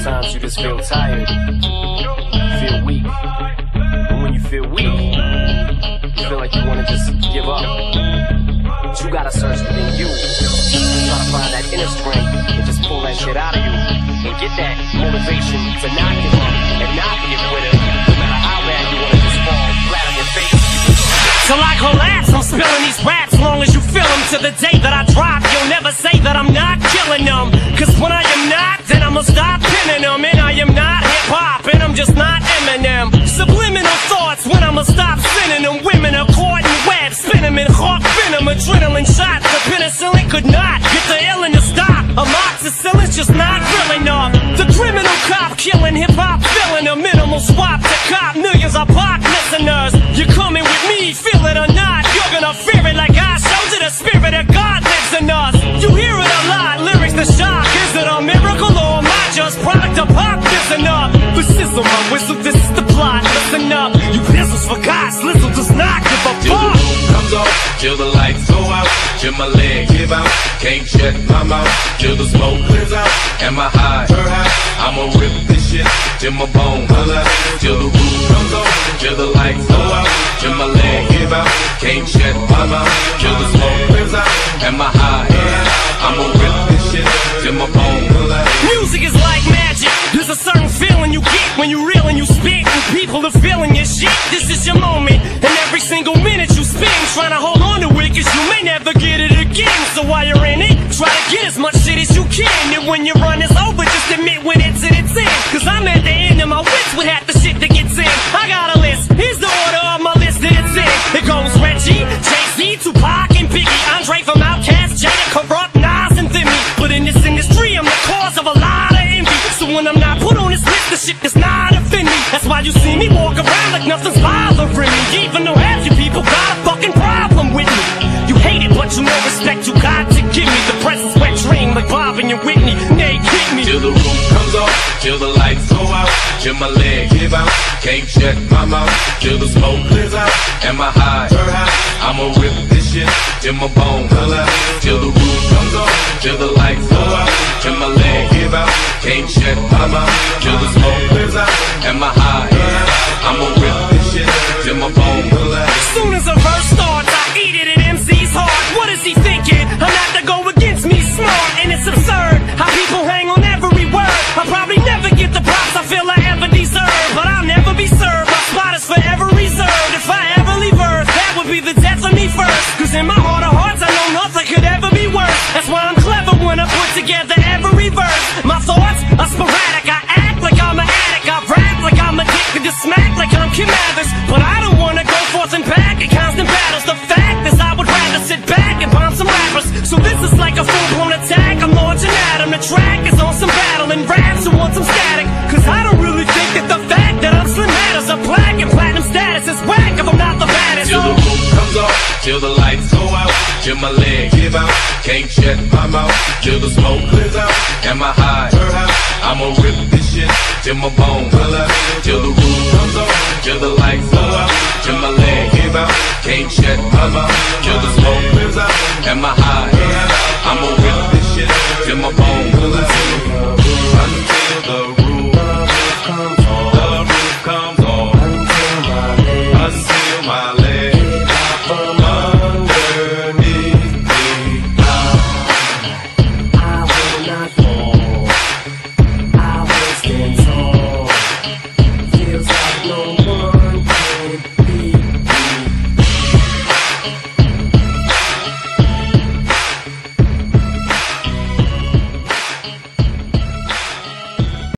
Sometimes you just feel tired, feel weak. And when you feel weak, you feel like you want to just give up. But you gotta search within you. Try to find that inner strength and just pull that shit out of you. And get that motivation to not give up and not give with it. No matter how bad you want to just fall flat on your face. Till I collapse, I'm spilling these raps long as you feel them. To the day that I drop, you'll never say that I'm not killing them. Cause when I am not, then I'ma stop pinning them. And I am not hip-hop, and I'm just not Eminem. Subliminal thoughts when I'ma stop sending them. Women are caught in webs, spin them in hawk venom. Adrenaline shots, the penicillin could not get the illin to stop. Amoxicillin's just not real enough. The criminal cop killing hip-hop, filling a minimal swap to cop. Millions of pop listeners, you're coming with me, feel it or not. You're gonna fear it like I showed you. The spirit of God lives in us. You hear it a lot, lyrics to shock. Is it a miracle or am I just product of pop? Listen up, the sizzle, my whistle, this is the plot. Listen up, you pizzles forgot, Slizzle does not give a Till the fuck. roof comes off, till the lights go out, till my leg give out, can't shut my mouth, till the smoke clears out, and my high, I'ma rip this shit, till my bone holler, till the roof comes off, till the lights go out, till my leg give out, can't shut my mouth, till the smoke clears out, and my high, I'ma rip this shit, till my bone holler. Music is like magic. There's a certain feeling you get when you reel and you spit, and people are feeling your shit. This is your moment, and every single minute you spend trying to hold on to it, cause you may never get it again. So while you're in it, try to get as much shit as you can. And when your run is over, just admit when it's in its end. Cause I'm at the end of my wits with half the shit that gets in. I got a list, here's the order of my list that it's in. It goes Reggie, Jay-Z, Tupac, and Biggie, Andre from Outkast, Jada, Corrupt, Nas, and Thimmy. But in this industry, I'm the cause of a lot of envy. So when I'm not put on this list, the shit does not offend me. That's why you see me walk around like nothing's bothering me. Even though half you people got a fucking problem with me. You hate it, but you know respect you got to give me. The presence wet dream like Bob and your Whitney. Nay, kick me. Till the roof comes off, till the lights go out, till my leg give out, can't shut my mouth, till the smoke clears out, and my high, I'ma rip this shit, till my bone holler, till the roof comes off, till the lights go out, till my leg give out, can't shut my mouth, till the smoke clears out, and my high, I'ma rip this shit, till my bone holler. Soon as a verse starts, I eat it and MC's hard. What is he thinking? I'm not to go against me, smart, and it's absurd how people hang on every word. I'll probably never get the props I feel I ever deserve, but I'll never be served. My spot is forever reserved. If I ever leave Earth, that would be the death of me first. Cause in my heart of hearts, I know nothing could ever be worse. That's why I'm clever when I put together every verse. My thoughts are sporadic. I act like I'm an addict. I rap like I'm addicted to smack like I'm Kim Mathers. But I don't wanna go forth and back in constant battles. The fact is I would rather sit back and bomb some rappers. So this is like a full-blown attack. I'm launching at 'em. The track is on some battle and raps who want some static. Cause I don't really think that the fact that I'm Slim matters. A black and platinum status is whack if I'm not the baddest. Till the roof comes off, till the lights go out, till my leg give out, can't shut my mouth, till the smoke clears out, and my high, I'ma rip this shit, till my bone holler, till the roof comes off, till the lights go out, till my leg give out, can't shut my mouth, till the smoke clears out, and my high, I'ma rip this shit, till my bone holler, until the